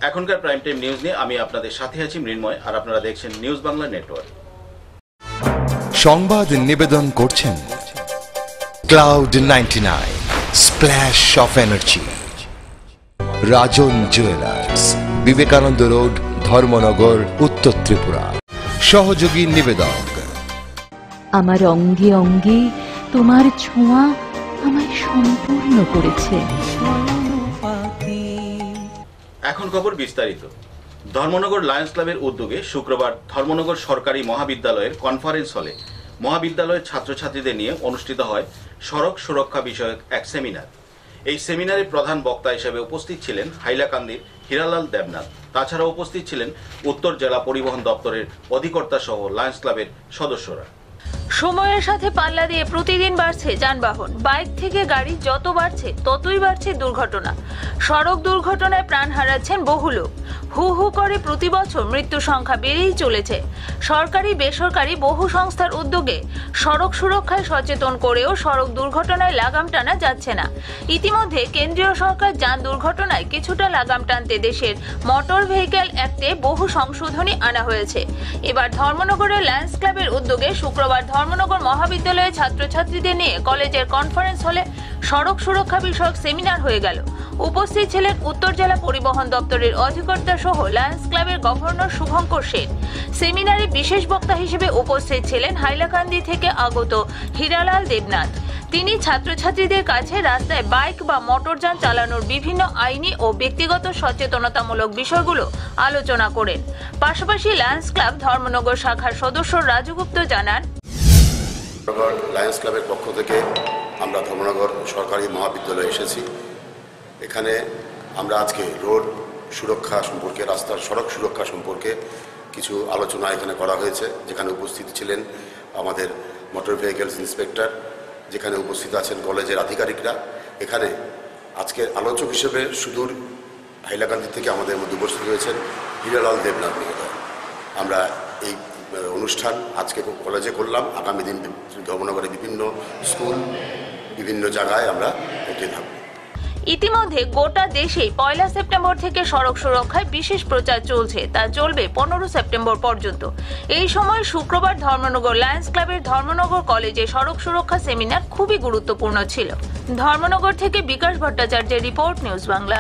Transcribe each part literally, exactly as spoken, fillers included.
এখনকার prime time news নিয়ে আমি আপনাদের সাথে আছি মৃন্ময়, আর আপনারা দেখছেন নিউজ বাংলা নেটওয়ার্ক। সংবাদ নিবেদন করছেন Cloud ninety nine, splash of energy, Rajan jewellers, Vivekananda road, Dharmanagar, Uttar Tripura. সহযোগী নিবেদক আমার অঙ্গে অঙ্গে তোমার ছোঁয়া আমায় সম্পূর্ণ করেছে। এখন খবর বিস্তারিত। ধর্মনগর লায়ন্স ক্লাবের উদ্যোগে শুক্রবার ধর্মনগর সরকারি মহাবিদ্যালয়ের কনফারেন্স হলে মহাবিদ্যালয়ের ছাত্রছাত্রীদের নিয়ে অনুষ্ঠিত হয় সড়ক সুরক্ষা বিষয়ক এক সেমিনার। এই সেমিনারে প্রধান বক্তা হিসেবে উপস্থিত ছিলেন হাইলাকান্দির হীরালাল দেবনাথ। তাছাড়া উপস্থিত ছিলেন উত্তর জেলা পরিবহন দপ্তরের অধিকর্তা সহ লায়ন্স ক্লাবের সদস্যরা। সময়ের সাথে পাল্লা দিয়ে প্রতিদিন বাড়ছে যানবাহন। বাইক থেকে গাড়ি যত বাড়ছে ততই বাড়ছে দুর্ঘটনা। সড়ক দুর্ঘটনায় প্রাণ হারাচ্ছেন বহু লোক। হু হু করে প্রতি বছর মৃত্যু সংখ্যা বেড়েই চলেছে। সরকারি বেসরকারি বহু সংস্থার উদ্যোগে সড়ক সুরক্ষায় সচেতন করেও সড়ক দুর্ঘটনায় লাগাম টানা যাচ্ছে না। ইতিমধ্যে কেন্দ্রীয় সরকার যান দুর্ঘটনায় কিছুটা লাগাম টানতে দেশের মোটর ভেহিকেল অ্যাক্টে বহু সংশোধনী আনা হয়েছে। এবার ধর্মনগরের লায়ন্স ক্লাবের উদ্যোগে শুক্রবার ধর্মনগর মহাবিদ্যালয়ের ছাত্রছাত্রীদের নিয়ে কলেজের কনফারেন্স হলে সড়ক সুরক্ষা বিষয়ক সেমিনার হয়ে গেল। উপস্থিত ছিলেন উত্তর জেলা পরিবহন দপ্তরের অধিকর্তা সহ লায়ন্স ক্লাবের গভর্নর শুভঙ্কর সেন। সেমিনারে বিশেষ বক্তা হিসেবে উপস্থিত ছিলেন হাইলাকান্দি থেকে আগত হীরালাল দেবনাথ। তিনি ছাত্রছাত্রীদের কাছে রাস্তায় বাইক বা মোটরযান চালানোর বিভিন্ন আইনি ও ব্যক্তিগত সচেতনতামূলক বিষয়গুলো আলোচনা করেন। পাশাপাশি লায়ন্স ক্লাব ধর্মনগর শাখার সদস্য রাজু গুপ্ত জানান, লায়ন্স ক্লাবের পক্ষ থেকে আমরা ধর্মনগর সরকারি মহাবিদ্যালয়ে এসেছি। এখানে আমরা আজকে রোড সুরক্ষা সম্পর্কে, রাস্তার সড়ক সুরক্ষা সম্পর্কে কিছু আলোচনা এখানে করা হয়েছে, যেখানে উপস্থিত ছিলেন আমাদের মোটর ভেহিকেলস ইন্সপেক্টর, যেখানে উপস্থিত আছেন কলেজের আধিকারিকরা। এখানে আজকের আলোচক হিসেবে সুদূর হাইলাকান্দি থেকে আমাদের মধ্যে উপস্থিত হয়েছেন হীরালাল দেবনাথ মহোদয়। আমরা এই অনুষ্ঠান আজকে কলেজে করলাম, আগামী দিন ধর্মনগরে বিভিন্ন স্কুল, বিভিন্ন জায়গায় আমরা করতে থাকব। ইতিমধ্যে গোটা দেশে পয়লা সেপ্টেম্বর থেকে সড়ক সুরক্ষায় বিশেষ প্রচার চলছে। তা চলবে পনেরো সেপ্টেম্বর পর্যন্ত। এই সময় শুক্রবার ধর্মনগর লায়ন্স ক্লাবের ধর্মনগর কলেজে সড়ক সুরক্ষা সেমিনার খুবই গুরুত্বপূর্ণ ছিল। ধর্মনগর থেকে বিকাশ ভট্টাচার্যের রিপোর্ট, নিউজ বাংলা।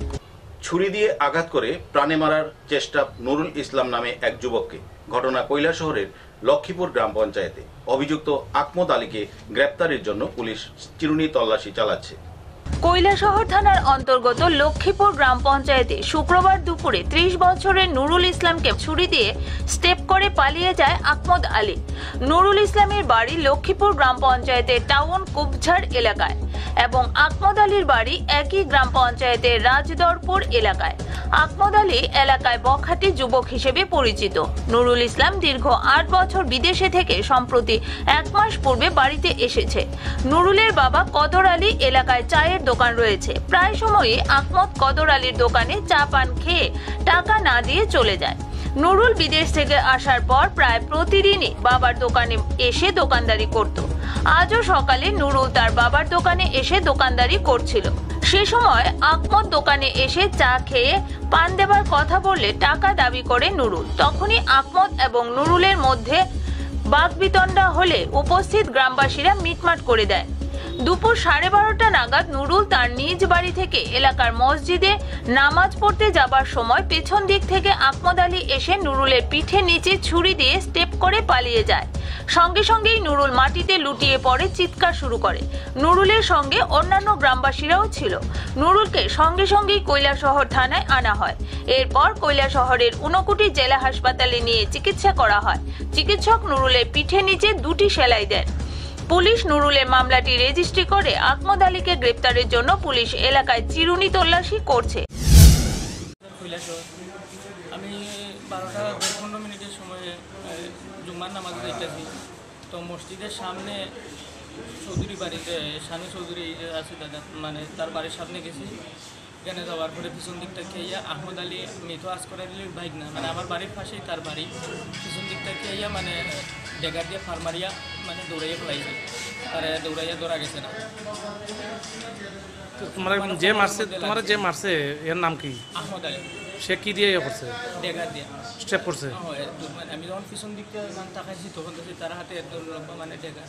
ছুরি দিয়ে আঘাত করে প্রাণে মারার চেষ্টা নুরুল ইসলাম নামে এক যুবককে। ঘটনা কৈলাসহরের লক্ষ্মীপুর গ্রাম পঞ্চায়েতে। অভিযুক্ত আকমদ আলীকে গ্রেপ্তারের জন্য পুলিশ চিরুনি তল্লাশি চালাচ্ছে। কৈলাসহর থানার অন্তর্গত লক্ষ্মীপুর গ্রাম পঞ্চায়েতে শুক্রবার দুপুরে ত্রিশ বছরের নুরুল ইসলামকে ছুরি দিয়ে স্টেপ করে পালিয়ে যায় আকমদ আলী। নুরুল ইসলামের বাড়ি লক্ষ্মীপুর গ্রাম পঞ্চায়েতের টাউন কুবঝাড় এলাকায় এবং আকমদ আলীর বাড়ি একই গ্রাম পঞ্চায়েতের রাজদরপুর এলাকায়। আকমদ আলী এলাকায় বখাটে যুবক হিসেবে পরিচিত। নুরুল ইসলাম দীর্ঘ আট বছর বিদেশে থেকে সম্প্রতি এক মাস পূর্বে বাড়িতে এসেছে। নুরুলের বাবা কদর আলী এলাকায় চায়ের দোকান রয়েছে। প্রায় সময়ই আকমদ কদর আলীর দোকানে চা পান খেয়ে টাকা না দিয়ে চলে যায়। নুরুল বিদেশ থেকে আসার পর প্রায় প্রতিদিনই বাবার দোকানে এসে দোকানদারি করত। আজও সকালে নুরুল তার বাবার দোকানে এসে দোকানদারি করছিল। সে সময় আকমদ দোকানে এসে চা খেয়ে পান দেবার কথা বললে টাকা দাবি করে নুরুল। তখনই আকমদ এবং নুরুলের মধ্যে বাকবিতণ্ডা হলে উপস্থিত গ্রামবাসীরা মিটমাট করে দেয়। দুপুর সাড়ে বারোটা নাগাদ নুরুল তার নিজ বাড়ি থেকে এলাকার মসজিদে নামাজ পড়তে যাবার সময় পেছন দিক থেকে আকমদ আলী এসে নুরুলের পিঠে নিচে ছুরি দিয়ে স্টেপ করে পালিয়ে যায়। সঙ্গে সঙ্গেই নুরুল মাটিতে লুটিয়ে পড়ে চিৎকার শুরু করে। নুরুলের সঙ্গে অন্যান্য গ্রামবাসীরাও ছিল। নুরুলকে সঙ্গে সঙ্গেই কৈলাসহর থানায় আনা হয়। এরপর কৈলাসহরের ঊনকোটি জেলা হাসপাতালে নিয়ে চিকিৎসা করা হয়। চিকিৎসক নুরুলের পিঠে নিচে দুটি সেলাই দেন। পুলিশ নুরুলের মামলাটি রেজিস্ট্রি করে আকমদ আলীকে গ্রেপ্তারের জন্য পুলিশ এলাকায় চিরুনি তল্লাশি করছে। আমি বারোটা পনেরো মিনিটের সময় জুম্মার নামাজ দেখতেছি, তো মসজিদের সামনে চৌধুরী বাড়িতে শানু চৌধুরী আছে দাদা, মানে তার বাড়ির সামনে গেছি। এখানে যাওয়ার পরে পিছন দিকটা খেয়ে আহমদ আলী মৃত আসকর আলীর বাইক না, মানে আমার বাড়ির পাশেই তার বাড়ি। পিছন দিকটা খেয়ে মানে ডেগার দিয়ে ফার্মারিয়া মানে দৌড়াইয়া ফেলাইছে, তারা দৌড়াইয়া দৌড়া গেছে না। তোমার যে মারছে তোমার যে মারছে এর নাম কি? আহমদ আলী। সে কি দিয়ে ইয়ে করছে? ডেগা দিয়ে স্টেপ করছে। হ্যাঁ, একদম মানে আমি যখন পিছন দিক থেকে মানে তাকাইছি তখন দেখি তার হাতে একদম লম্বা মানে ডেগা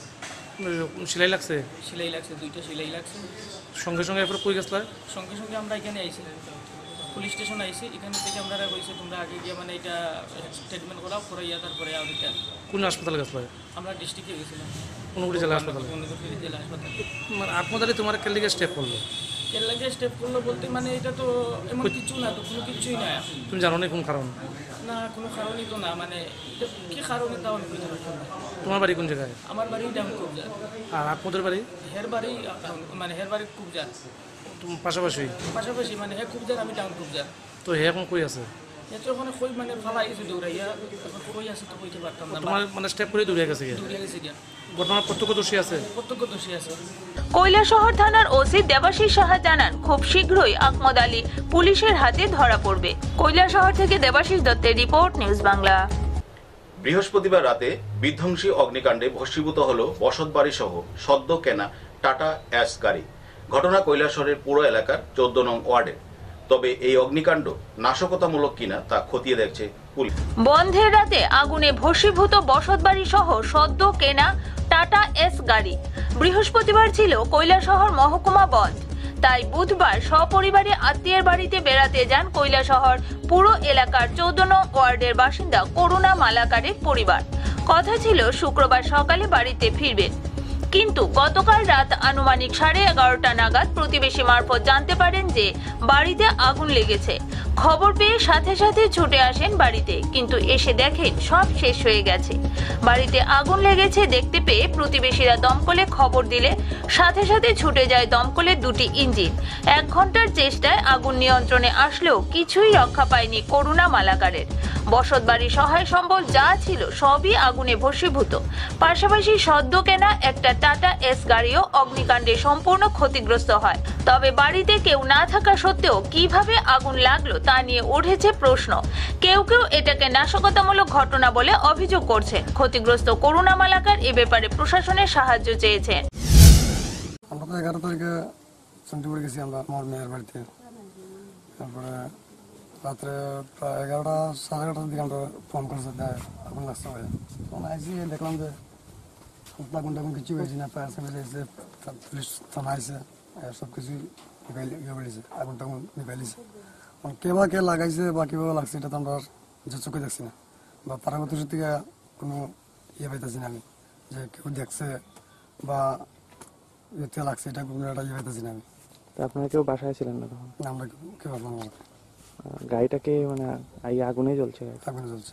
সেলাই লাগছে? সেলাই লাগছে, দুইটা সেলাই লাগছে। সঙ্গে সঙ্গে এরপরে কই গেছিল? সঙ্গে সঙ্গে আমরা এখানে আইছি, পুলিশ স্টেশন আইছি। এখানে থেকে আমরা কইছি তোমরা আগে গিয়ে মানে এটা স্টেটমেন্ট করাও, করাইয়া তারপরে আর এটা। কোন হাসপাতালে গেছিল? আমরা ডিস্ট্রিক্টে গেছিলাম, কোনগুলি জেলা হাসপাতালে? কোনগুলি জেলা হাসপাতালে। মানে আহমদ আলী তোমার কেন লিগে স্টেপ করলো? এর লাগে স্টেপ করলো বলতে মানে এটা তো এমন কিছু না, তো কোনো কিছুই না। তুমি জানো না কোন কারণ? না, কোনো কারণই তো না, মানে এটা কি কারণে তাও আমি বুঝতে পারছি না। তোমার বাড়ি কোন জায়গায়? আমার বাড়ি ডাউন কুবজার। আর আহমদের বাড়ি? হের বাড়ি মানে হের বাড়ি কুবজার তুমি পাশাপাশি? পাশাপাশি, মানে হে কুবজার, আমি ডাউন কুবজার। তো হে এখন কই আছে? এ তো ওখানে কই মানে ফালাই গেছে দৌড়াইয়া, এখন কই আছে তো কইতে পারতাম না। তোমার মানে স্টেপ করে দৌড়ে গেছে? দৌড়িয়ে গেছে গিয়া। ঘটনার প্রত্যক্ষদর্শী আছে? প্রত্যক্ষদর্শী আছে। কৈলাসহর থানার ওসি দেবাশিস সাহা জানান, খুব শীঘ্রই আহমদ আলী পুলিশের হাতে ধরা পড়বে। কৈলাসহর থেকে দেবাশিস দত্তের রিপোর্ট, নিউজ বাংলা। বৃহস্পতিবার রাতে বিধ্বংসী অগ্নিকাণ্ডে ভস্মীভূত হল বসতবাড়ি সহ সদ্য কেনা টাটা অ্যাস গাড়ি। ঘটনা কৈলাসহরের পুরো এলাকার চোদ্দ নং ওয়ার্ডে। তবে এই অগ্নিকাণ্ড নাশকতামূলক কিনা তা খতিয়ে দেখছে পুলিশ। বন্ধের রাতে আগুনে ভস্মীভূত বসতবাড়ি সহ সদ্য কেনা টাটা এস গাড়ি। বৃহস্পতিবার ছিল কৈলাসহর মহকুমা বন্ধ, তাই বুধবার সপরিবারে আত্মীয়ের বাড়িতে বেড়াতে যান কৈলাসহর পুরো এলাকার চৌদ্দ নং ওয়ার্ডের বাসিন্দা করুণা মালাকারের পরিবার। কথা ছিল শুক্রবার সকালে বাড়িতে ফিরবেন, কিন্তু গতকাল রাত আনুমানিক সাড়ে এগারোটা নাগাদ প্রতিবেশী মারফত জানতে পারেন যে বাড়িতে আগুন লেগেছে। খবর পেয়ে সাথে সাথে ছুটে আসেন বাড়িতে, কিন্তু এসে দেখেন সব শেষ হয়ে গেছে। বাড়িতে আগুন লেগেছে দেখতে পেয়ে প্রতিবেশীরা দমকলে খবর দিলে সাথে সাথে ছুটে যায় দমকলের দুটি ইঞ্জিন। এক ঘন্টার চেষ্টায় আগুন নিয়ন্ত্রণে আসলেও কিছুই রক্ষা পায়নি করুণা মালাকারের। বসতবাড়ি সহায় সম্বল যা ছিল সবই আগুনে ভস্মীভূত। পাশাপাশি সদ্য কেনা একটা টাটা এস গাড়িও অগ্নিকাণ্ডে সম্পূর্ণ ক্ষতিগ্রস্ত হয়। তবে বাড়িতে কেউ না থাকা সত্ত্বেও কিভাবে আগুন লাগলো তা নিয়ে উঠেছে প্রশ্ন। কেউ কেউ এটাকে নাশকতামূলক ঘটনা বলে অভিযোগ করছেন। ক্ষতিগ্রস্ত করুণা মালাকার এ ব্যাপারে প্রশাসনের সাহায্য চেয়েছেন। আমরা তো এগারো তারিখে চন্ডীপুর গেছি আমরা আমার মেয়ের বাড়িতে। তারপরে রাত্রে প্রায় এগারোটা সাড়ে এগারোটার দিকে আমরা ফোন করছি আগুন লাগছে ভাই। তখন আইসি দেখলাম যে আগুন টাগুন কিছু হয়েছে না, ফায়ার সার্ভিস এসে পুলিশ থানা আইসে সব কিছু ইয়ে বেড়েছে, আগুন টাগুন নিভাইলিছে। কে বা কে লাগাইছে বা কীভাবে লাগছে এটা তো আমরা যে চোখে দেখছি না, বা পারাগত থেকে কোনো ইয়ে পাইতেছি না আমি যে কেউ দেখছে বা ইয়েতে লাগছে, এটা কোনো একটা ইয়ে পাইতেছি না আমি। আপনারা কেউ বাসায় ছিলেন না তখন? না, আমরা কেউ আসলাম না। গাড়িটাকে মানে এই আগুনে জ্বলছে? আগুনে জ্বলছে।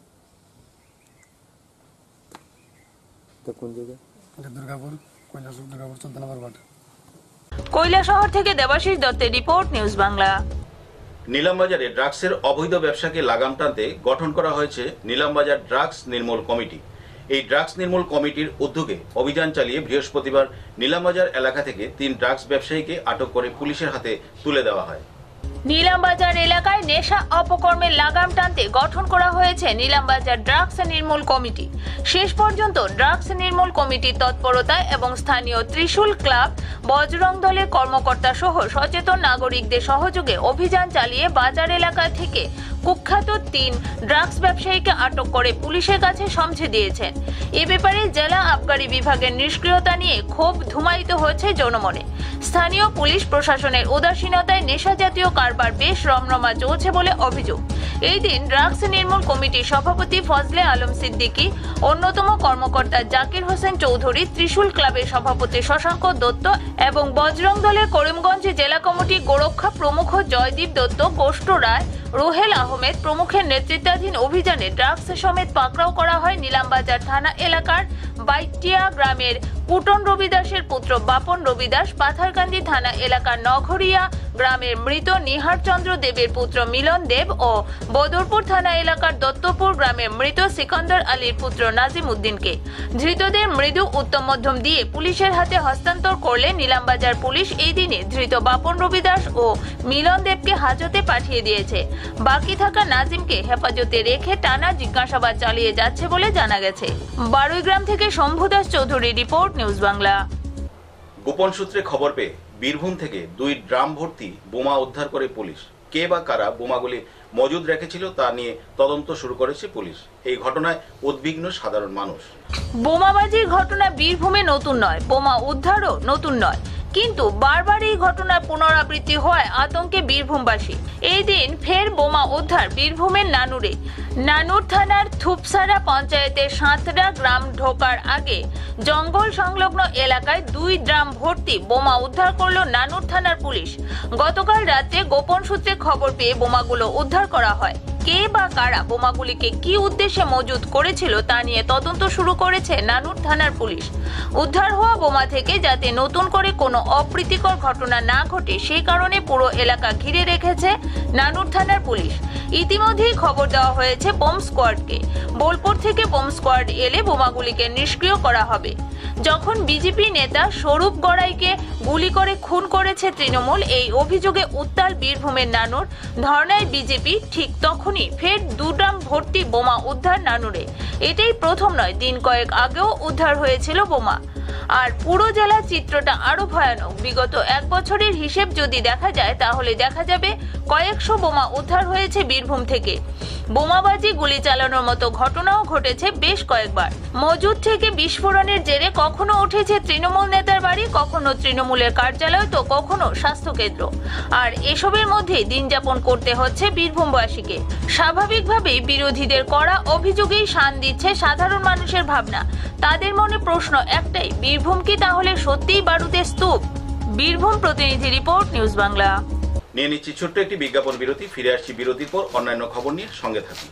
তো কোন জায়গায়? এটা দুর্গাপুর, কৈলাসহর দুর্গাপুর চোদ্দ নম্বর ওয়ার্ড। কৈলাসহর থেকে দেবাশিস দত্তের রিপোর্ট, নিউজ বাংলা। নিলামবাজারে ড্রাগসের অবৈধ ব্যবসাকে লাগাম টানতে গঠন করা হয়েছে নিলামবাজার ড্রাগস নির্মূল কমিটি। এই ড্রাগস নির্মূল কমিটির উদ্যোগে অভিযান চালিয়ে বৃহস্পতিবার নিলামবাজার এলাকা থেকে তিন ড্রাগস ব্যবসায়ীকে আটক করে পুলিশের হাতে তুলে দেওয়া হয়। নিলামবাজার এলাকায় নেশা অপকর্মের লাগাম টানতে গঠন করা হয়েছে নিলামবাজার ড্রাগস নির্মূল কমিটি। শেষ পর্যন্ত ড্রাগস নির্মূল কমিটির তৎপরতায় এবং স্থানীয় ত্রিশূল ক্লাব, বজরং দলের কর্মকর্তা সহ সচেতন নাগরিকদের সহযোগে অভিযান চালিয়ে বাজার এলাকা থেকে কুখ্যাত তিন ড্রাগস ব্যবসায়ীকে আটক করে পুলিশের কাছে সমঝে দিয়েছেন। এ ব্যাপারে জেলা আবগারি বিভাগের নিষ্ক্রিয়তা নিয়ে ক্ষোভ ধুমায়িত হয়েছে জনমনে। স্থানীয় পুলিশ প্রশাসনের উদাসীনতায় নেশা জাতীয় কারবার বেশ রমরমা চলছে বলে অভিযোগ। এই দিন ড্রাগস নির্মূল কমিটির সভাপতি ফজলে আলম সিদ্দিকী, অন্যতম কর্মকর্তা জাকির হোসেন চৌধুরী, ত্রিশূল ক্লাবের সভাপতি শশাঙ্ক দত্ত এবং বজরং দলের করিমগঞ্জ জেলা কমিটি গোরক্ষা প্রমুখ জয়দীপ দত্ত, গোষ্ঠ রায়, রোহেল আহমেদ প্রমুখের নেতৃত্বাধীন অভিযানে ড্রাগস সমেত পাকড়াও করা হয় নিলামবাজার থানা এলাকার বাইটিয়া গ্রামের কুটন রবিদাসের পুত্র বাপন রবিদাস, পাথারকান্দি থানা এলাকার নগরিয়া গ্রামের মৃত নিহার চন্দ্র দেবের পুত্র মিলন দেব ও বদরপুর থানা এলাকার দত্তপুর গ্রামের মৃত সিকন্দর আলীর পুত্র নাজিম উদ্দিনকে। ধৃতদের মৃদু উত্তম মধ্যম দিয়ে পুলিশের হাতে হস্তান্তর করলে নিলামবাজার পুলিশ এই দিনে ধৃত বাপন রবিদাস ও মিলন দেবকে হাজতে পাঠিয়ে দিয়েছে। বাকি থাকা নাজিমকে হেফাজতে রেখে টানা জিজ্ঞাসাবাদ চালিয়ে যাচ্ছে বলে জানা গেছে। বারুইগ্রাম থেকে শম্ভুদাস চৌধুরী রিপোর্ট, নিউজ বাংলা। গোপন সূত্রে খবর পেয়ে বীরভূম থেকে দুই ড্রাম ভর্তি বোমা উদ্ধার করে পুলিশ। কে বা কারা বোমাগুলি মজুদ রেখেছিল তা নিয়ে তদন্ত শুরু করেছে পুলিশ। এই ঘটনায় উদ্বিগ্ন সাধারণ মানুষ। বোমাবাজির ঘটনা বীরভূমে নতুন নয়, বোমা উদ্ধারও নতুন নয়, কিন্তু বারবার এই ঘটনার পুনরাবৃত্তি হয় আতঙ্কে বীরভূমবাসী। এই দিন ফের বোমা উদ্ধার বীরভূমের নানুরে। নানুর থানার থুপসারা পঞ্চায়েতের সাঁতরা গ্রাম ঢোকার আগে জঙ্গল সংলগ্ন এলাকায় দুই ড্রাম ভর্তি বোমা উদ্ধার করল নানুর থানার পুলিশ। গতকাল রাতে গোপন সূত্রে খবর পেয়ে বোমাগুলো উদ্ধার করা হয়। কে বা কারা বোমাগুলিকে কি উদ্দেশ্যে মজুদ করেছিল তা নিয়ে তদন্ত শুরু করেছে নানুর থানার পুলিশ। উদ্ধার হওয়া বোমা থেকে যাতে নতুন করে কোনো অপ্রীতিকর ঘটনা না ঘটে সেই কারণে পুরো এলাকা ঘিরে রেখেছে নানুর থানার পুলিশ। ইতিমধ্যেই খবর দেওয়া হয়েছে বোম স্কোয়াডকে। বোলপুর থেকে বোম স্কোয়াড এলে বোমাগুলিকে নিষ্ক্রিয় করা হবে। যখন বিজেপি নেতা স্বরূপ গড়াইকে গুলি করে খুন করেছে তৃণমূল, এই অভিযোগে উত্তাল বীরভূমের নানুর। ধর্নায় বিজেপি, ঠিক তখনই ফের দু ড্রাম ভর্তি বোমা উদ্ধার নানুরে। এটাই প্রথম নয়, দিন কয়েক আগেও উদ্ধার হয়েছিল বোমা। আর পুরো জেলার চিত্রটা আরো ভয়ানক। বিগত এক বছরের হিসেব যদি দেখা যায় তাহলে দেখা যাবে কয়েকশো বোমা উদ্ধার হয়েছে বীরভূম থেকে। বোমাবাজি, গুলি চালানোর মতো ঘটনাও ঘটেছে বেশ কয়েকবার। মজুদ থেকে বিস্ফোরণের জেরে কখনো উঠেছে তৃণমূল নেতার বাড়ি, কখনো তৃণমূলের কার্যালয়, তো কখনো স্বাস্থ্যকেন্দ্র। আর এসবের মধ্যেই দিন যাপন করতে হচ্ছে বীরভূমবাসীকে। স্বাভাবিকভাবেই বিরোধীদের কড়া অভিযোগেই শান দিচ্ছে সাধারণ মানুষের ভাবনা। তাদের মনে প্রশ্ন একটাই, বীরভূম কি তাহলে সত্যিই বারুদের স্তূপ? বীরভূম প্রতিনিধি রিপোর্ট, নিউজ বাংলা। নিয়ে নিচ্ছি ছোট্ট একটি বিজ্ঞাপন বিরতি। ফিরে আসছি বিরতির পর অন্যান্য খবর নিয়ে, সঙ্গে থাকুন।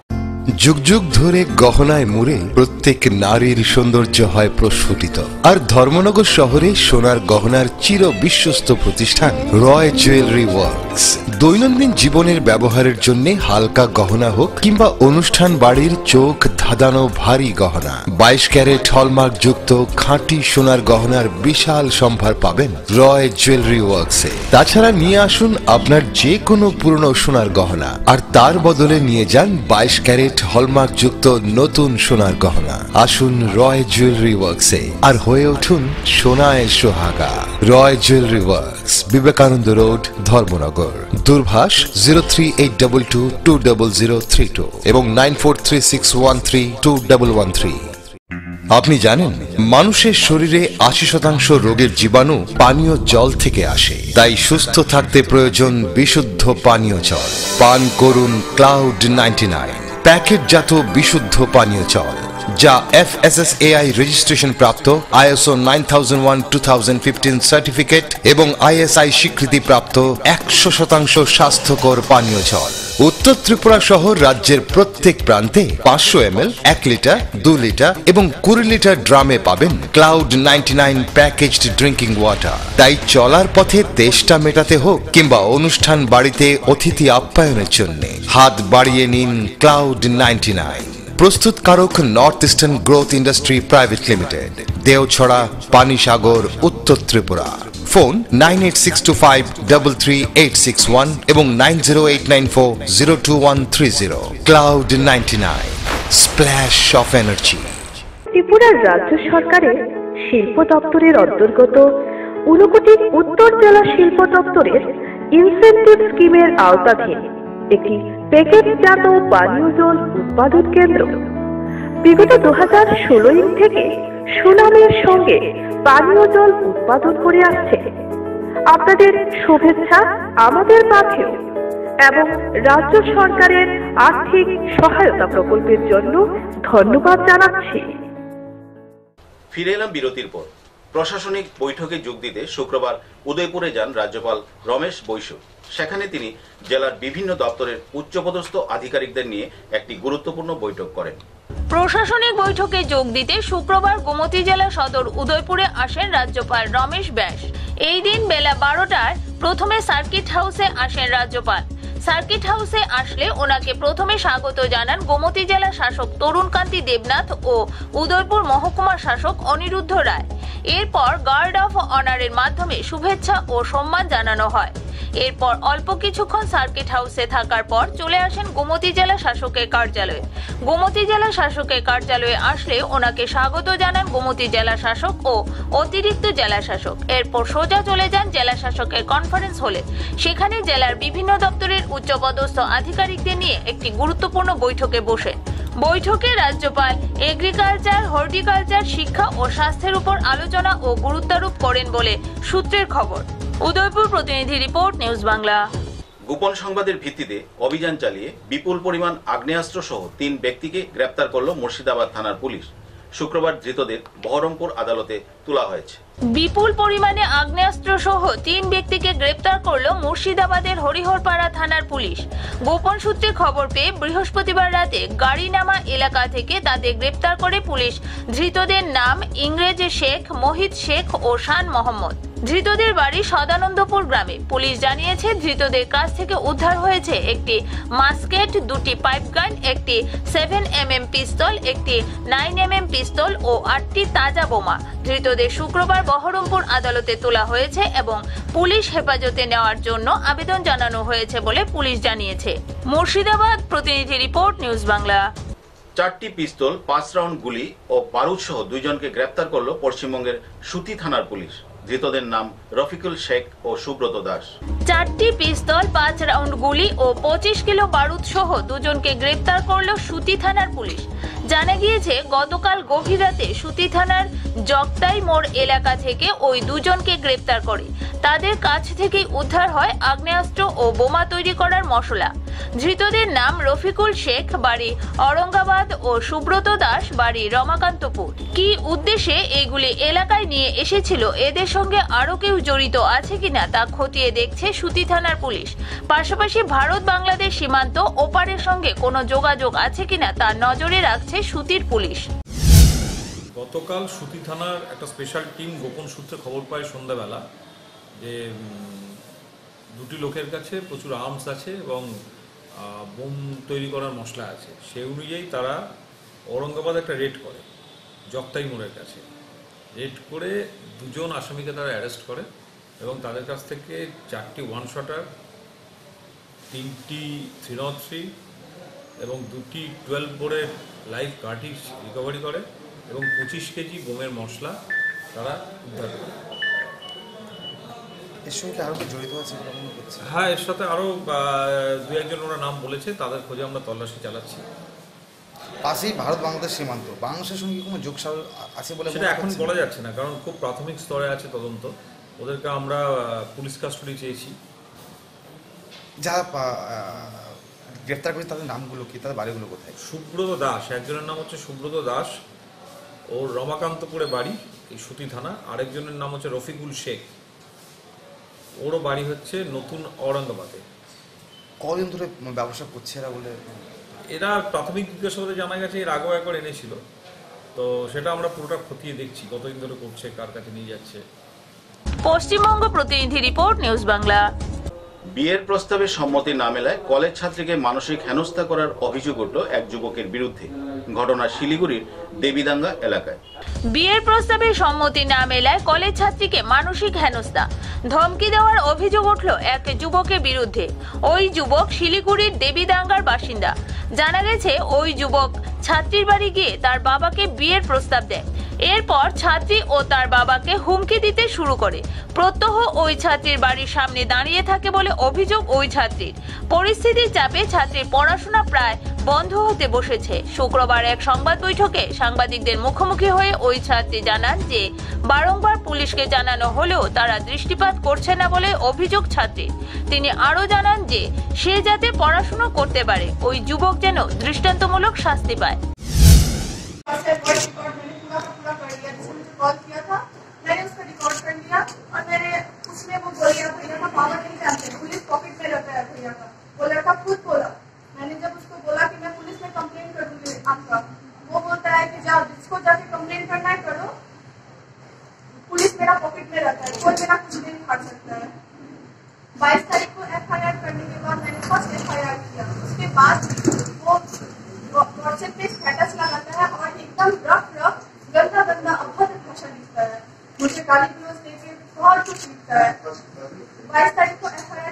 যুগ যুগ ধরে গহনায় মুড়ে প্রত্যেক নারীর সৌন্দর্য হয় প্রস্ফুটিত। আর ধর্মনগর শহরে সোনার গহনার চির বিশ্বস্ত প্রতিষ্ঠান রয় জুয়েলারি ওয়ার্কস। দৈনন্দিন জীবনের ব্যবহারের জন্য হালকা গহনা হোক কিংবা অনুষ্ঠান বাড়ির চোখ ধাঁধানো ভারী গহনা, বাইশ ক্যারেট হলমার্ক যুক্ত খাঁটি সোনার গহনার বিশাল সম্ভার পাবেন রয় জুয়েলারি ওয়ার্কসে। তাছাড়া নিয়ে আসুন আপনার যে কোনো পুরনো সোনার গহনা, আর তার বদলে নিয়ে যান বাইশ ক্যারেট হলমার্ক যুক্ত নতুন সোনার গহনা। আসুন রয় জুয়েলারি ওয়ার্কসে আর হয়ে উঠুন সোনায় সোহাগা। Roy jewellery works, Vivekananda road, Dharmanagar. দূরভাষ zero three eight double two two double zero three two এবং nine four three six one three two double one three. আপনি জানেন মানুষের শরীরে আশি শতাংশ রোগের জীবাণু পানীয় জল থেকে আসে। তাই সুস্থ থাকতে প্রয়োজন বিশুদ্ধ পানীয় জল। পান করুন ক্লাউড নাইনটি নাইন প্যাকেটজাত বিশুদ্ধ পানীয় জল, যা F S S A I registration প্রাপ্ত, I S O nine thousand one two thousand fifteen certificate এবং আই এস আই স্বীকৃতি প্রাপ্ত একশো শতাংশ স্বাস্থ্যকর পানীয় জল। উত্তর ত্রিপুরা সহ রাজ্যের প্রত্যেক প্রান্তে পাঁচশো এম এল, এক লিটার, দু লিটার এবং কুড়ি লিটার ড্রামে পাবেন cloud ninety nine packaged drinking water. তাই চলার পথে তেষ্টা মেটাতে হোক কিংবা অনুষ্ঠান বাড়িতে অতিথি আপ্যায়নের জন্য হাত বাড়িয়ে নিন ক্লাউড নাইনটি নাইন। প্রস্তুতকারক north eastern growth industry private limited, Deochhara, Panisagar, উত্তর Tripura. Phone nine eight six two five double three eight six one এবং nine zero eight nine four zero two one three zero. Cloud ninety nine, splash of energy. ত্রিপুরার রাজ্য সরকারের শিল্প দপ্তরের অন্তর্গত ঊনকোটি উত্তর জেলা শিল্প দপ্তরের ইনসেন্টিভ স্কিমের আওতাধীন একটি প্যাকেটজাত পানীয় জল উৎপাদন কেন্দ্র বিগত দু হাজার ষোলো থেকে সুনামের সঙ্গে পানীয় জল উৎপাদন করে আসছে। আপনাদের শুভেচ্ছা আমাদের পাথেও এবং রাজ্য সরকারের আর্থিক সহায়তা প্রকল্পের জন্য ধন্যবাদ জানাচ্ছি। ফিরে এলাম বিরতির পর। প্রশাসনিক বৈঠকে যোগ দিতে শুক্রবার উদয়পুরে যান রাজ্যপাল রমেশ বৈশু। সেখানে তিনি জেলার বিভিন্ন দপ্তরের উচ্চপদস্থ আধিকারিকদের নিয়ে একটি গুরুত্বপূর্ণ বৈঠক করেন। প্রশাসনিক বৈঠকে যোগ দিতে শুক্রবার গোমতী জেলা সদর উদয়পুরে আসেন রাজ্যপাল রমেশ ব্যাস। এই দিন বেলা বারোটায় প্রথমে সার্কিট হাউসে আসেন রাজ্যপাল। সার্কিট হাউসে আসলে ওনাকে প্রথমে স্বাগত জানান গোমতী জেলা শাসক তরুণকান্তি দেবনাথ ও উদয়পুর মহকুমা শাসক অনিরুদ্ধ রায়। এরপর গার্ড অফ অনারের মাধ্যমে শুভেচ্ছা ও সম্মান জানানো হয়। এরপর অল্প কিছুক্ষণ সার্কিট হাউসে থাকার পর চলে আসেন গোমতী জেলা শাসকের কার্যালয়ে। গোমতী জেলা শাসকের কার্যালয়ে আসলে ওনাকে স্বাগত জানান গোমতী জেলা শাসক ও অতিরিক্ত জেলা শাসক। এরপর সোজা চলে যান জেলা শাসকের কনফারেন্স হলে। সেখানে জেলার বিভিন্ন দপ্তরের উচ্চপদস্থ আধিকারিকদের নিয়ে একটি গুরুত্বপূর্ণ বৈঠকে বসে। বৈঠকে রাজ্যপাল এগ্রিকালচার, হর্টিকালচার, শিক্ষা ও স্বাস্থ্যের উপর আলোচনা ও গুরুত্বারোপ করেন বলে সূত্রের খবর। উদয়পুর প্রতিনিধি রিপোর্ট, নিউজ বাংলা। গোপন সংবাদের ভিত্তিতে অভিযান চালিয়ে বিপুল পরিমাণ আগ্নেয়াস্ত্র সহ তিন ব্যক্তিকে গ্রেপ্তার করল মুর্শিদাবাদ থানার পুলিশ। শুক্রবার ধৃতদের বহরমপুর আদালতে তোলা হয়েছে। বিপুল পরিমাণে আগ্নেয়াস্ত্র সহ তিন ব্যক্তিকে গ্রেপ্তার করল মুর্শিদাবাদের হরিহরপাড়া থানার পুলিশ। গোপন সূত্রে খবর পেয়ে বৃহস্পতিবার রাতে গাড়িনামা এলাকা থেকে তাদের গ্রেপ্তার করে পুলিশ। ধৃতদের নাম ইংরেজ শেখ, মোহিত শেখ ও শান মোহাম্মদ। ধৃতদের বাড়ি সদানন্দপুর গ্রামে। পুলিশ জানিয়েছে ধৃতদের কাছ থেকে উদ্ধার হয়েছে একটি মাস্কেট, দুটি পাইপগান, একটি সেভেন এম এম পিস্তল, একটি নাইন এম এম পিস্তল ও আটটি তাজা বোমা। ধৃতদের শুক্রবার বহরমপুর আদালতে তোলা হয়েছে এবং পুলিশ হেফাজতে নেওয়ার জন্য আবেদন জানানো হয়েছে বলে পুলিশ জানিয়েছে। মুর্শিদাবাদ প্রতিনিধি রিপোর্ট, নিউজ বাংলা। চারটি পিস্তল, পাঁচ রাউন্ড গুলি ও বারুদ সহ দুইজনকে গ্রেপ্তার করল পশ্চিমবঙ্গের সুতি থানার পুলিশ। ধৃতদের নাম রফিকুল শেখ ও সুব্রত দাস। চারটি পিস্তল, পাঁচ রাউন্ড গুলি ও পঁচিশ কিলো বারুদ সহ দুজনকে গ্রেপ্তার করল সুতি থানার পুলিশ। জানা গিয়েছে গতকাল গভীর রাতে সুতি থানার জগতাই মোড় এলাকা থেকে ওই দুজনকে গ্রেপ্তার করে। তাদের কাছ থেকে উদ্ধার হয় আগ্নেয়াস্ত্র ও বোমা তৈরি করার মশলা। ধৃতদের নাম রফিকুল শেখ, বাড়ি অরঙ্গাবাদ, ও সুব্রত দাস, বাড়ি রমাকান্তপুর। কি উদ্দেশ্যে এগুলি এলাকায় নিয়ে এসেছিল, এদের সঙ্গে আরো কেউ জড়িত আছে কিনা তা খতিয়ে দেখছে সুতি থানার পুলিশ। পাশাপাশি ভারত বাংলাদেশ সীমান্ত ওপারের সঙ্গে কোনো যোগাযোগ আছে কিনা তা নজরে রাখছে সুতির পুলিশ। গতকাল সুতি থানার একটা স্পেশাল টিম গোপন সূত্রে খবর পায় সন্ধ্যাবেলা যে দুটি লোকের কাছে প্রচুর আর্মস আছে এবং বোম তৈরি করার মশলা আছে। সেই অনুযায়ী তারা ঔরঙ্গাবাদ একটা রেড করে জগতাই মোড়ের কাছে। রেড করে দুজন আসামিকে তারা অ্যারেস্ট করে এবং তাদের কাছ থেকে চারটি ওয়ান শটার, তিনটি থ্রি নট থ্রি এবং দুটি টুয়েলভ বোর্ডের লাইভ কার্টিজ রিকভারি করে এবং পঁচিশ কেজি বোমের মশলা তারা উদ্ধার করে। এর সঙ্গে আরও জড়িত আছে? হ্যাঁ, এর সাথে আরও দু একজন ওরা নাম বলেছে, তাদের খোঁজে আমরা তল্লাশি চালাচ্ছি। পাশেই ভারত বাংলাদেশ সীমান্ত, বাংলাদেশের সঙ্গে কোনো যোগ আছে বলে সেটা এখন বলা যাচ্ছে না, কারণ খুব প্রাথমিক স্তরে আছে তদন্ত। ওদেরকে আমরা পুলিশ কাস্টডি চেয়েছি। যারা গ্রেপ্তার করেছে তাদের নামগুলো কি, তাদের বাড়িগুলো কোথায়? সুব্রত দাস, একজনের নাম হচ্ছে সুব্রত দাস, ওর রমাকান্তপুরে বাড়ি এই সুতি থানা। আরেকজনের নাম হচ্ছে রফিকুল শেখ, ওরও বাড়ি হচ্ছে নতুন ঔরঙ্গাবাদে। কদিন ধরে ব্যবসা করছে এরা বলে? এরা প্রাথমিক জিজ্ঞাসাবাদে জানা গেছে এর আগেও একবার এনেছিল, তো সেটা আমরা পুরোটা খতিয়ে দেখছি কতদিন ধরে করছে, কার কাছে নিয়ে যাচ্ছে। পশ্চিমবঙ্গ প্রতিনিধি রিপোর্ট, নিউজ বাংলা। বিয়ের প্রস্তাবে সম্মতি না মেলায় কলেজ ছাত্রীকে মানসিক হেনস্থা করার অভিযোগ উঠল এক যুবকের বিরুদ্ধে। ঘটনা শিলিগুড়ির দেবীদাঙ্গা এলাকায়। বিয়ের প্রস্তাবে সম্মতি না মেলায় কলেজ ছাত্রীকে মানসিক হেনস্থা, ধমকি দেওয়ার অভিযোগ উঠল এক যুবকের বিরুদ্ধে। ওই যুবক শিলিগুড়ির দেবীদাঙ্গার বাসিন্দা। জানা গেছে ওই যুবক ছাত্রীর বাড়ি গিয়ে তার বাবাকে বিয়ের প্রস্তাব দেয়। এরপর ছাত্রী ও তার বাবাকে হুমকি দিতে শুরু করে। প্রত্যহ ওই ছাত্রীর বাড়ির সামনে দাঁড়িয়ে থাকে বলে অভিযোগ ওই ছাত্রীর। পরিস্থিতির চাপে ছাত্রীর পড়াশোনা প্রায় বন্ধ হতে বসেছে। শুক্রবার এক সংবাদ বৈঠকে সাংবাদিকদের মুখোমুখি হয়ে ওই ছাত্রী জানান যে বারংবার পুলিশকে জানানো হলেও তারা দৃষ্টিপাত করছে না বলে অভিযোগ ছাত্রীর। তিনি আরো জানান যে সে যাতে পড়াশোনা করতে পারে, ওই যুবক যেন দৃষ্টান্তমূলক শাস্তি পায়। कॉल किया था, मैंने उसका रिकॉर्ड कर लिया और मैंने उसमें वो बोलिया भैया का पावर नहीं जानते, पुलिस पॉकेट में रहता है भैया का, वो लड़का खुद बोला। मैंने जब उसको बोला कि मैं पुलिस में कंप्लेन कर दूंगी आपका, वो बोलता है कि जाओ जिसको जाके कंप्लेन करना है करो, पुलिस मेरा पॉकेट में रहता है, कोई मेरा कुछ नहीं फाड़ सकता है। बाईस तारीख को एफ आई आर करने के बाद मैंने फर्स्ट एफ आई आर किया, उसके बाद वो व्हाट्सएप पे स्टेटस लगाता है और एकदम रफ रफ गंदा गंदा अभद्र भाषा लिखता है, मुझे गाली गलौज देके बहुत कुछ लिखता है। बाईस तारीख को एफ आई आर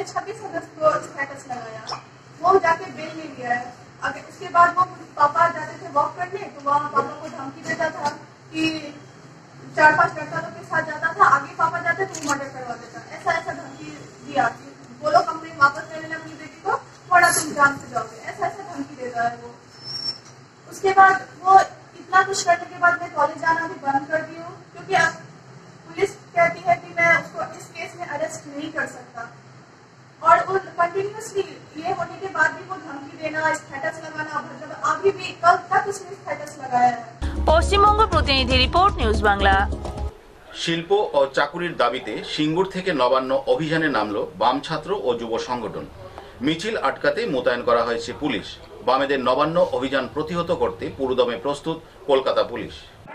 छब्बीस अगस्त को स्टेटस लगाया, वो जाके बेल नहीं लिया है। अगर उसके बाद वो पापा जाते थे वॉक करने, तो वहाँ पापा को धमकी देता था कि चार पांच लड़का लोग के साथ जाता था, आगे पापा जाते तो मर्डर करवा देता। ऐसा ऐसा धमकी दिया, बोलो कंप्लेन वापस ले लेना अपनी बेटी को, वरना तुम जान से जाओगे, ऐसा ऐसा धमकी देता है वो। उसके बाद वो इतना कुछ करने के बाद मैं कॉलेज जाना भी बंद कर दी हूँ, क्योंकि अब पुलिस कहती है कि मैं उसको इस केस में अरेस्ट नहीं कर सकता। और वो कंटिन्यूसली ये होने के बाद भी वो धमकी देना, स्टेटस लगाना, अभी भी कल तक उसने स्टेटस लगाया है। পশ্চিমবঙ্গ প্রতিনিধি রিপোর্ট, নিউজ বাংলা। শিল্প ও চাকুরির দাবিতে সিঙ্গুর থেকে নবান্ন অভিযানে নামলো বাম ছাত্র ও যুব সংগঠন। মিছিল আটকাতে মোতায়েন করা হয়েছে পুলিশ। বামেদের নবান্ন অভিযান প্রতিহত করতে পুরোদমে প্রস্তুত কলকাতা পুলিশ।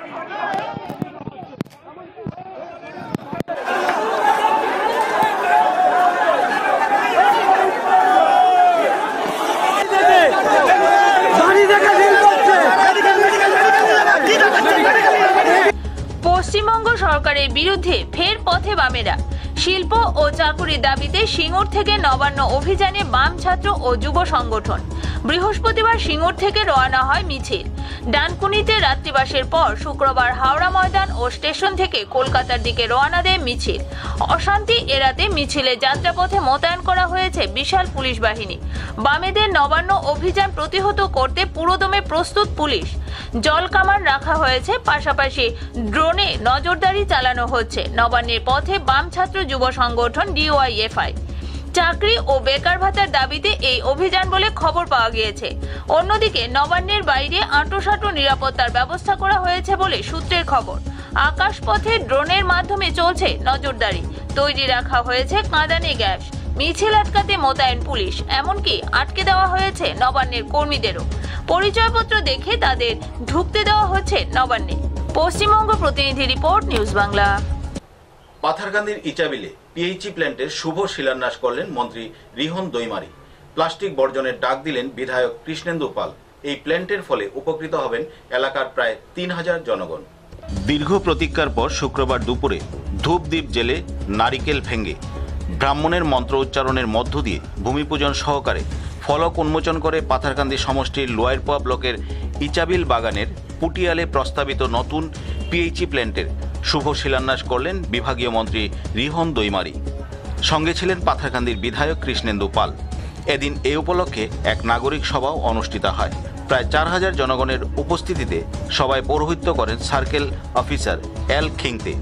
পশ্চিমবঙ্গ সরকারের বিরুদ্ধে ফের পথে বামেরা। শিল্প ও চাকুরির দাবিতে সিঙ্গুর থেকে নবান্ন অভিযানে বাম ছাত্র ও যুব সংগঠন। বৃহস্পতিবার সিঙ্গুর থেকে রওনা হয় মিছিল। ডানকুনিতে রাত্রিবাসের পর শুক্রবার হাওড়া ময়দান ও স্টেশন থেকে কলকাতার দিকে রওনা দেয় মিছিল। অশান্তি এড়াতে মিছিলে যাত্রাপথে মোতায়েন করা হয়েছে বিশাল পুলিশ বাহিনী। বামেদের নবান্ন অভিযান প্রতিহত করতে পুরোদমে প্রস্তুত পুলিশ। জল কামান রাখা হয়েছে, পাশাপাশি ড্রোনে নজরদারি চালানো হচ্ছে। নবান্নের পথে বাম ছাত্র যুব সংগঠন ডিওয়াইএফআই। চাকরি ও বেকার ভাতার দাবিতে এই অভিযান বলে খবর পাওয়া গিয়েছে। অন্যদিকে নবান্নের বাইরে আঁটোসাঁটো নিরাপত্তার ব্যবস্থা করা হয়েছে বলে সূত্রের খবর। আকাশপথে ড্রোনের মাধ্যমে চলছে নজরদারি। তৈরি রাখা হয়েছে কাঁদানে গ্যাস। মিছিল আটকাতে মোতায়েন পুলিশ, এমনকি আটকে দেওয়া হয়েছে নবান্নের কর্মীদেরও। পরিচয়পত্র দেখে তাদের ঢুকতে দেওয়া হচ্ছে নবান্নে। পশ্চিমবঙ্গ প্রতিনিধি রিপোর্ট, নিউজ বাংলা। পাথারকান্দির ইচাবিলে পিএইচই প্ল্যান্টের শুভ শিলান্যাস করলেন মন্ত্রী রিহন দৈমারি। প্লাস্টিক বর্জনের ডাক দিলেন বিধায়ক কৃষ্ণেন্দু পাল। এই প্ল্যান্টের ফলে উপকৃত হবেন এলাকার প্রায় তিন হাজার জনগণ। দীর্ঘ প্রতীক্ষার পর শুক্রবার দুপুরে ধূপদীপ জেলে নারিকেল ভেঙে ব্রাহ্মণের মন্ত্র উচ্চারণের মধ্য দিয়ে ভূমিপূজন সহকারে ফলক উন্মোচন করে পাথারকান্দি সমষ্টির লোয়ারপোয়া ব্লকের ইচাবিল বাগানের পুটিয়ালে প্রস্তাবিত নতুন পিএইচই প্ল্যান্টের শুভ শিলান্যাস করলেন বিভাগীয় মন্ত্রী রিহন দৈমারি। সঙ্গে ছিলেন পাথারকান্দির বিধায়ক কৃষ্ণেন্দু পাল। এদিন এই উপলক্ষে এক নাগরিক সভাও অনুষ্ঠিত হয়। প্রায় চার হাজার জনগণের উপস্থিতিতে সভায় পৌরোহিত্য করেন সার্কেল অফিসার এল খিংতে।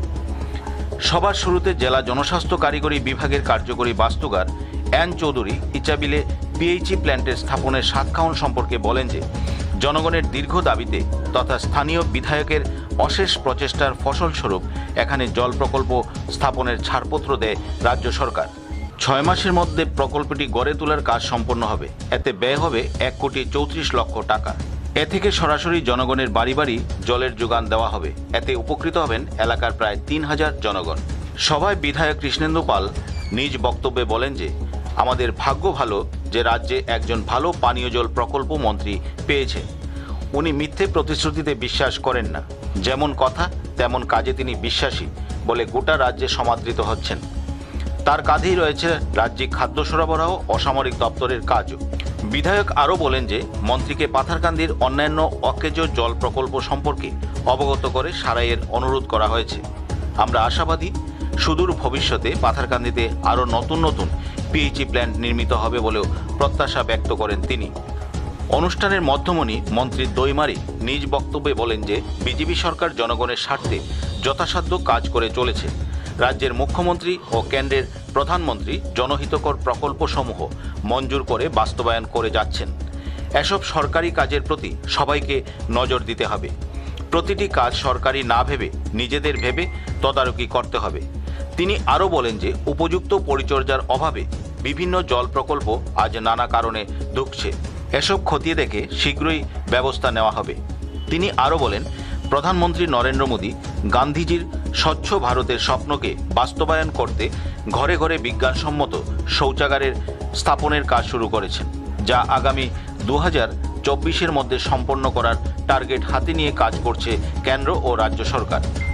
সভার শুরুতে জেলা জনস্বাস্থ্য কারিগরি বিভাগের কার্যকরী বাস্তুকার এন চৌধুরী ইচাবিলে পিএইচই প্ল্যান্টের স্থাপনের সাতখাউন সম্পর্কে বলেন যে জনগণের দীর্ঘ দাবিতে তথা স্থানীয় বিধায়কের অশেষ প্রচেষ্টার ফসলস্বরূপ এখানে জল প্রকল্প স্থাপনের ছাড়পত্র দেয় রাজ্য সরকার। ছয় মাসের মধ্যে প্রকল্পটি গড়ে তোলার কাজ সম্পন্ন হবে। এতে ব্যয় হবে এক কোটি চৌত্রিশ লক্ষ টাকা। এ থেকে সরাসরি জনগণের বাড়ি বাড়ি জলের যোগান দেওয়া হবে। এতে উপকৃত হবেন এলাকার প্রায় তিন হাজার জনগণ। সভায় বিধায়ক কৃষ্ণেন্দু পাল নিজ বক্তব্যে বলেন যে আমাদের ভাগ্য ভালো যে রাজ্যে একজন ভালো পানীয় জল প্রকল্প মন্ত্রী পেয়েছে। উনি মিথ্যে প্রতিশ্রুতিতে বিশ্বাস করেন না, যেমন কথা তেমন কাজে তিনি বিশ্বাসী বলে গোটা রাজ্যে সমাদৃত হচ্ছেন। তার কাঁধেই রয়েছে রাজ্যিক খাদ্য সরবরাহ অসামরিক দপ্তরের কাজও। বিধায়ক আরও বলেন যে মন্ত্রীকে পাথারকান্দির অন্যান্য অকেজ জল প্রকল্প সম্পর্কে অবগত করে সারাইয়ের অনুরোধ করা হয়েছে। আমরা আশাবাদী সুদূর ভবিষ্যতে পাথারকান্দিতে আরও নতুন নতুন পিএইচই প্ল্যান্ট নির্মিত হবে বলেও প্রত্যাশা ব্যক্ত করেন তিনি। অনুষ্ঠানের মধ্যমণি মন্ত্রী দৈমারি নিজ বক্তব্যে বলেন যে বিজেপি সরকার জনগণের স্বার্থে যথাসাধ্য কাজ করে চলেছে। রাজ্যের মুখ্যমন্ত্রী ও কেন্দ্রের প্রধানমন্ত্রী জনহিতকর প্রকল্পসমূহ মঞ্জুর করে বাস্তবায়ন করে যাচ্ছেন। এসব সরকারি কাজের প্রতি সবাইকে নজর দিতে হবে। প্রতিটি কাজ সরকারি না ভেবে নিজেদের ভেবে তদারকি করতে হবে। তিনি আরও বলেন যে উপযুক্ত পরিচর্যার অভাবে বিভিন্ন জল প্রকল্প আজ নানা কারণে ধুঁকছে। এসব খতিয়ে দেখে শীঘ্রই ব্যবস্থা নেওয়া হবে। তিনি আরও বলেন প্রধানমন্ত্রী নরেন্দ্র মোদী গান্ধীজির স্বচ্ছ ভারতের স্বপ্নকে বাস্তবায়ন করতে ঘরে ঘরে বিজ্ঞানসম্মত শৌচাগারের স্থাপনের কাজ শুরু করেছেন, যা আগামী দু হাজার চব্বিশের মধ্যে সম্পন্ন করার টার্গেট হাতে নিয়ে কাজ করছে কেন্দ্র ও রাজ্য সরকার।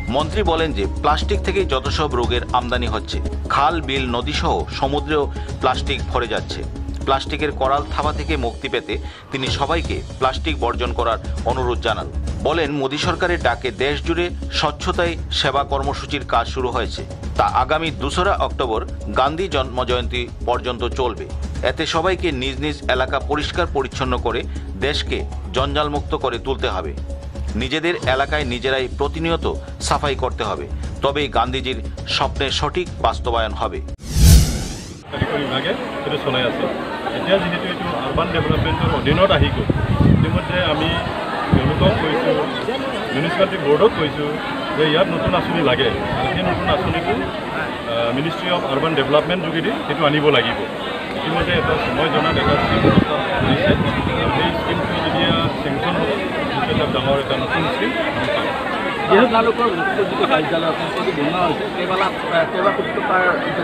মন্ত্রী বলেন যে প্লাস্টিক থেকে যত সব রোগের আমদানি হচ্ছে, খাল বিল নদী সহ সমুদ্রেও প্লাস্টিক ভরে যাচ্ছে। প্লাস্টিকের করাল থাবা থেকে মুক্তি পেতে তিনি সবাইকে প্লাস্টিক বর্জন করার অনুরোধ জানান। বলেন মোদী সরকারের ডাকে দেশ জুড়ে স্বচ্ছতাই সেবা কর্মসূচির কাজ শুরু হয়েছে, তা আগামী দোসরা অক্টোবর গান্ধী জন্মজয়ন্তী পর্যন্ত চলবে। এতে সবাইকে নিজ নিজ এলাকা পরিষ্কার পরিচ্ছন্ন করে দেশকে জঞ্জালমুক্ত করে তুলতে হবে। নিজেদের এলাকায় নিজেরাই প্রতিনিয়ত সাফাই করতে হবে, তবেই গান্ধীজির স্বপ্নের সঠিক বাস্তবায়ন হবে। বিভাগে সেইটো চলাই আছে। এতিয়া যিহেতু এইটো আৰ্বান ডেভেলপমেণ্টৰ অধীনত আহি গ'ল, ইতিমধ্যে আমি তেওঁলোকক কৈছোঁ, মিউনিচিপালিটি বৰ্ডক কৈছোঁ যে ইয়াত নতুন আঁচনি লাগে আৰু সেই নতুন আঁচনিটো মিনিষ্ট্ৰী অফ আৰ্বান ডেভেলপমেণ্ট যোগেদি সেইটো আনিব লাগিব। ইতিমধ্যে এটা সময় জনাত এটা স্কিম দিছে, সেই স্কিমটো যেতিয়া চেংচন হ'ব সেইটো এটা ডাঙৰ এটা নতুন স্কিম। যিহেতু তেওঁলোকৰ যিটো কাৰ্যালয় আছে সেইটো বনোৱা হৈছে, কেইবালা কেইবা কোটি টকাৰ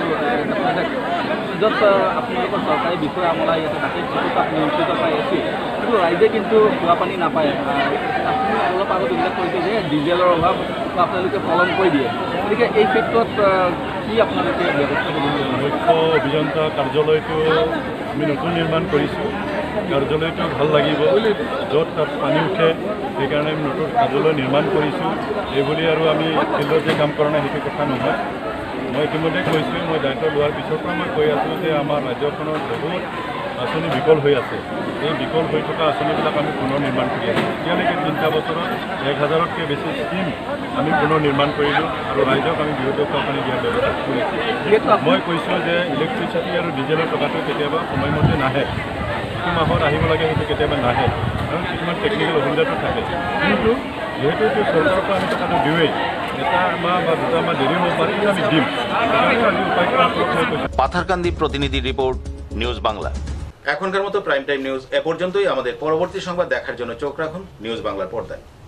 য'ত আপোনালোকৰ চৰকাৰী বিষয়া আমলা ইয়াতে তাতে যিটো তাত নিয়ন্ত্ৰিত পাই আছে, কিন্তু ৰাইজে কিন্তু খোৱা পানী নাপায়। আপুনি অলপ আগত উল্লেখ কৰিছে যে ডিজেলৰ অভাৱ আপোনালোকে পলম কৰি দিয়ে, গতিকে এই ক্ষেত্ৰত কি আপোনালোকে ব্যৱস্থা কৰিব? মুখ্য অভিযন্তা কাৰ্যালয়টো আমি নতুন নিৰ্মাণ কৰিছোঁ। কাৰ্যালয়টো ভাল লাগিব, য'ত তাত পানী উঠে, সেইকাৰণে আমি নতুন কাৰ্যালয় নিৰ্মাণ কৰিছোঁ। এইবুলি আৰু আমি ফিল্ডত যে কাম কৰা নাই সেইটো কথা নহয়। মই ইতিমধ্যে কৈছোঁ, মই দায়িত্ব লোৱাৰ পিছৰ পৰা মই কৈ আছোঁ যে আমাৰ ৰাজ্যখনত বহুত আঁচনি বিকল হৈ আছে। এই বিকল হৈ থকা আঁচনিবিলাক আমি পুনৰ নিৰ্মাণ কৰি আছোঁ। এতিয়ালৈকে তিনিটা বছৰত এক হাজাৰতকৈ বেছি স্কিম আমি পুনৰ নিৰ্মাণ কৰিলোঁ আৰু ৰাইজক আমি বিহুটো খোৱা পানী দিয়াৰ ব্যৱস্থা কৰিছোঁ। মই কৈছোঁ যে ইলেক্ট্ৰিচিটি আৰু ডিজেলৰ টকাটো কেতিয়াবা সময়মতে নাহে, যিটো মাহত আহিব লাগে সেইটো কেতিয়াবা নাহে, কাৰণ কিছুমান টেকনিকেল অসুবিধাটো থাকে। কিন্তু যিহেতু এইটো চৰকাৰৰ পৰা আমি টকাটো দিওঁৱেই, এটা মাহ বা দুটা মাহ দেৰি হ'ব পাৰে, কিন্তু আমি দিম। আমি উপায় কৰা পাথারকান্দি প্রতিনিধি রিপোর্ট, নিউজ বাংলা। এখনকার মতো প্রাইম টাইম নিউজ এ পর্যন্তই। আমাদের পরবর্তী সংবাদ দেখার জন্য চোখ রাখুন নিউজ বাংলার পর্দায়।